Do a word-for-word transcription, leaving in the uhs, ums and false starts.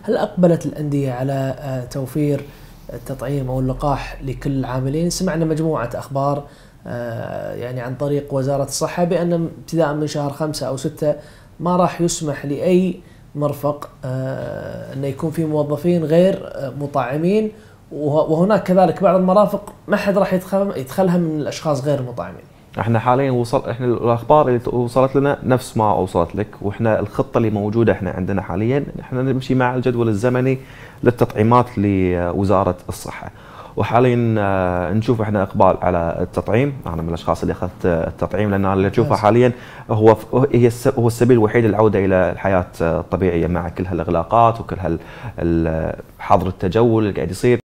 هل أقبلت الأندية على توفير التطعيم أو اللقاح لكل العاملين؟ سمعنا مجموعة أخبار يعني عن طريق وزارة الصحة بأن ابتداء من شهر خمسة أو ستة ما راح يسمح لأي مرفق أن يكون في موظفين غير مطعمين، وهناك كذلك بعض المرافق ما حد راح يدخل يدخلها من الأشخاص غير المطعمين. احنا حاليا وصل احنا الاخبار اللي وصلت لنا نفس ما وصلت لك، واحنا الخطه اللي موجوده احنا عندنا حاليا احنا نمشي مع الجدول الزمني للتطعيمات لوزاره الصحه، وحاليا نشوف احنا اقبال على التطعيم. انا من الاشخاص اللي اخذت التطعيم لان اللي اشوفه حاليا هو هي هو السبيل الوحيد للعوده الى الحياه الطبيعيه مع كل هالاغلاقات وكل هال حظر التجول اللي قاعد يصير.